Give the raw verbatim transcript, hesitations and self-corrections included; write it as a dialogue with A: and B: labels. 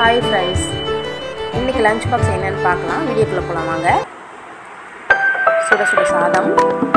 A: Hi friends, இன்னைக்கு lunch box என்னன்னு பார்க்கலாம். வீடியோக்குள்ள போலாம் வாங்க. சுட சுட சாதம்,